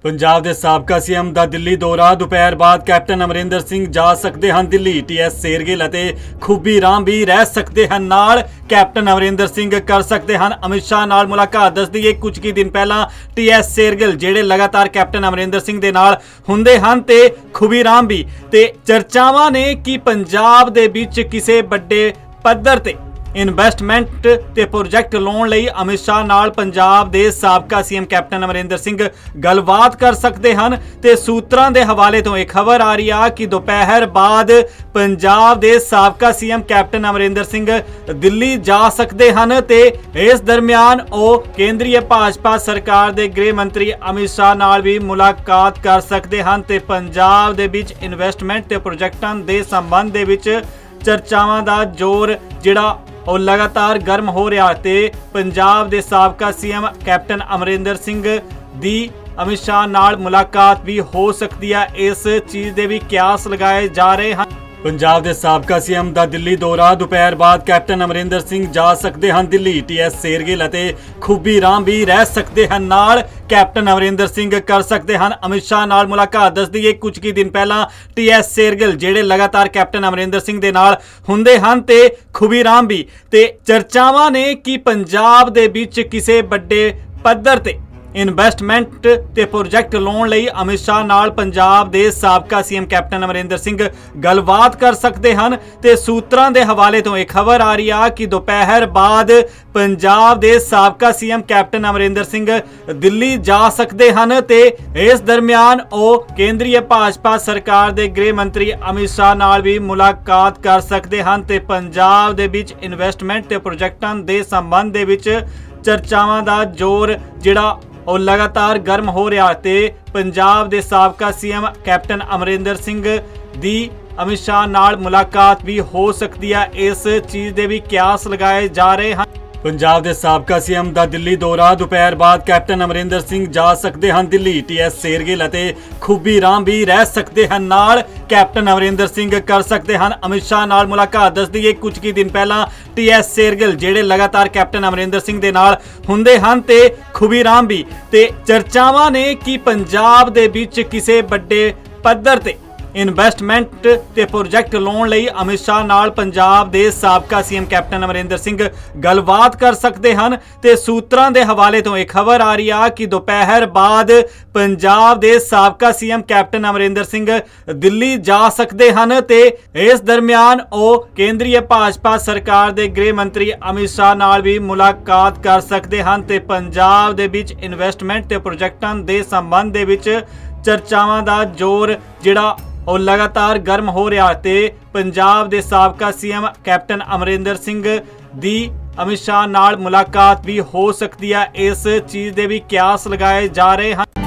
पंजाब के साबका सीएम का दिल्ली दौरा। दोपहर बाद कैप्टन अमरिंदर सिंह जा सकते हैं दिल्ली। टीएस शेरगिल और खुब्बी राम भी रह सकते हैं नाल। कैप्टन अमरिंदर सिंह कर सकते हैं अमित शाह नाल मुलाकात। दस दईए कुछ ही दिन पहला टीएस शेरगिल ਜਿਹੜੇ लगातार कैप्टन अमरिंदर सिंह ਦੇ ਨਾਲ ਹੁੰਦੇ ਹਨ ਤੇ खुब्बी राम भी ਤੇ ਚਰਚਾਵਾਂ ਨੇ ਕਿ ਪੰਜਾਬ ਦੇ ਵਿੱਚ ਕਿਸੇ ਵੱਡੇ ਪੱਧਰ ਤੇ ਇਨਵੈਸਟਮੈਂਟ ਤੇ ਪ੍ਰੋਜੈਕਟ ਲਾਉਣ ਲਈ ਅਮਿਤ ਸ਼ਾਹ ਨਾਲ ਪੰਜਾਬ ਦੇ ਸਾਬਕਾ ਸੀਐਮ ਕੈਪਟਨ ਅਮਰਿੰਦਰ ਸਿੰਘ ਗੱਲਬਾਤ ਕਰ ਸਕਦੇ ਹਨ ਤੇ ਸੂਤਰਾਂ ਦੇ ਹਵਾਲੇ ਤੋਂ ਇੱਕ ਖਬਰ ਆ ਰਹੀ ਆ ਕਿ ਦੁਪਹਿਰ ਬਾਅਦ ਪੰਜਾਬ ਦੇ ਸਾਬਕਾ ਸੀਐਮ ਕੈਪਟਨ ਅਮਰਿੰਦਰ ਸਿੰਘ ਦਿੱਲੀ ਜਾ ਸਕਦੇ ਹਨ ਤੇ ਇਸ ਦਰਮਿਆਨ ਉਹ ਕੇਂਦਰੀ ਭਾਜਪਾ ਸਰਕਾਰ ਦੇ ਗ੍ਰਹਿ ਮੰਤਰੀ ਅਮਿਤ ਸ਼ਾਹ ਨਾਲ ਵੀ ਮੁਲਾਕਾਤ ਕਰ ਸਕਦੇ ਹਨ ਤੇ ਪੰਜਾਬ ਦੇ ਵਿੱਚ ਇਨਵੈਸਟਮੈਂਟ ਤੇ ਪ੍ਰੋਜੈਕਟਾਂ ਦੇ ਸੰਬੰਧ ਦੇ ਵਿੱਚ ਚਰਚਾਵਾਂ ਦਾ ਜ਼ੋਰ ਜਿਹੜਾ और लगातार गर्म हो रहा है। पंजाब के साबका सीएम कैप्टन अमरिंदर सिंह दी अमित शाह नाल मुलाकात भी हो सकती है। इस चीज़ के भी क्यास लगाए जा रहे हैं। पंजाब के साबका सीएम का दिल्ली दौरा। दोपहर बाद कैप्टन अमरिंदर सिंह जा सकते हैं दिल्ली। टीएस शेरगिल और खुब्बी राम भी रह सकते हैं नाल। कैप्टन अमरिंदर सिंह कर सकते हैं अमित शाह नाल मुलाकात। दस दईए कुछ ही दिन पहला टीएस शेरगिल ਜਿਹੜੇ लगातार कैप्टन अमरिंदर सिंह ਦੇ ਨਾਲ ਹੁੰਦੇ ਹਨ ਤੇ खुब्बी राम भी ਤੇ ਚਰਚਾਵਾਂ ਨੇ ਕਿ ਪੰਜਾਬ ਦੇ ਵਿੱਚ ਕਿਸੇ ਵੱਡੇ ਪੱਧਰ ਤੇ ਇਨਵੈਸਟਮੈਂਟ ਤੇ ਪ੍ਰੋਜੈਕਟ ਲਾਉਣ ਲਈ ਅਮਿਤ ਸ਼ਾਹ ਨਾਲ ਪੰਜਾਬ ਦੇ ਸਾਬਕਾ ਸੀਐਮ ਕੈਪਟਨ ਅਮਰਿੰਦਰ ਸਿੰਘ ਗੱਲਬਾਤ ਕਰ ਸਕਦੇ ਹਨ ਤੇ ਸੂਤਰਾਂ ਦੇ ਹਵਾਲੇ ਤੋਂ ਇੱਕ ਖਬਰ ਆ ਰਹੀ ਆ ਕਿ ਦੁਪਹਿਰ ਬਾਅਦ ਪੰਜਾਬ ਦੇ ਸਾਬਕਾ ਸੀਐਮ ਕੈਪਟਨ ਅਮਰਿੰਦਰ ਸਿੰਘ ਦਿੱਲੀ ਜਾ ਸਕਦੇ ਹਨ ਤੇ ਇਸ ਦਰਮਿਆਨ ਉਹ ਕੇਂਦਰੀ ਭਾਜਪਾ ਸਰਕਾਰ ਦੇ ਗ੍ਰਹਿ ਮੰਤਰੀ ਅਮਿਤ ਸ਼ਾਹ ਨਾਲ ਵੀ ਮੁਲਾਕਾਤ ਕਰ ਸਕਦੇ ਹਨ ਤੇ ਪੰਜਾਬ ਦੇ ਵਿੱਚ ਇਨਵੈਸਟਮੈਂਟ ਤੇ ਪ੍ਰੋਜੈਕਟਾਂ ਦੇ ਸੰਬੰਧ ਦੇ ਵਿੱਚ ਚਰਚਾਵਾਂ ਦਾ ਜ਼ੋਰ ਜਿਹੜਾ और लगातार गर्म हो रहा है। पंजाब के साबका सीएम कैप्टन अमरिंदर सिंह दी अमित शाह नाल मुलाकात भी हो सकती है। इस चीज़ के भी क्यास लगाए जा रहे हैं। पंजाब के साबका सीएम का दिल्ली दौरा। दोपहर बाद कैप्टन अमरिंदर सिंह जा सकते हैं दिल्ली। टीएस शेरगिल और खुब्बी राम भी रह सकते हैं नाल। कैप्टन अमरिंदर सिंह कर सकते हैं अमित शाह नाल मुलाकात। दस दईए कुछ ही दिन पहला टीएस शेरगिल ਜਿਹੜੇ लगातार कैप्टन अमरिंदर सिंह ਦੇ ਨਾਲ ਹੁੰਦੇ ਹਨ ਤੇ खुब्बी राम भी ਤੇ ਚਰਚਾਵਾਂ ਨੇ ਕਿ ਪੰਜਾਬ ਦੇ ਵਿੱਚ ਕਿਸੇ ਵੱਡੇ ਪੱਧਰ ਤੇ ਇਨਵੈਸਟਮੈਂਟ ਤੇ ਪ੍ਰੋਜੈਕਟ ਲਾਉਣ ਲਈ ਅਮਿਤ ਸ਼ਾਹ ਨਾਲ ਪੰਜਾਬ ਦੇ ਸਾਬਕਾ ਸੀਐਮ ਕੈਪਟਨ ਅਮਰਿੰਦਰ ਸਿੰਘ ਗੱਲਬਾਤ ਕਰ ਸਕਦੇ ਹਨ ਤੇ ਸੂਤਰਾਂ ਦੇ ਹਵਾਲੇ ਤੋਂ ਇੱਕ ਖਬਰ ਆ ਰਹੀ ਆ ਕਿ ਦੁਪਹਿਰ ਬਾਅਦ ਪੰਜਾਬ ਦੇ ਸਾਬਕਾ ਸੀਐਮ ਕੈਪਟਨ ਅਮਰਿੰਦਰ ਸਿੰਘ ਦਿੱਲੀ ਜਾ ਸਕਦੇ ਹਨ ਤੇ ਇਸ ਦਰਮਿਆਨ ਉਹ ਕੇਂਦਰੀ ਭਾਜਪਾ ਸਰਕਾਰ ਦੇ ਗ੍ਰਹਿ ਮੰਤਰੀ ਅਮਿਤ ਸ਼ਾਹ ਨਾਲ ਵੀ ਮੁਲਾਕਾਤ ਕਰ ਸਕਦੇ ਹਨ ਤੇ ਪੰਜਾਬ ਦੇ ਵਿੱਚ ਇਨਵੈਸਟਮੈਂਟ ਤੇ ਪ੍ਰੋਜੈਕਟਾਂ ਦੇ ਸੰਬੰਧ ਦੇ ਵਿੱਚ ਚਰਚਾਵਾਂ ਦਾ ਜ਼ੋਰ ਜਿਹੜਾ और लगातार गर्म हो रहा है। पंजाब के साबका सीएम कैप्टन अमरिंदर सिंह दी अमित शाह नाल मुलाकात भी हो सकती है। इस चीज़ के भी क्यास लगाए जा रहे हैं।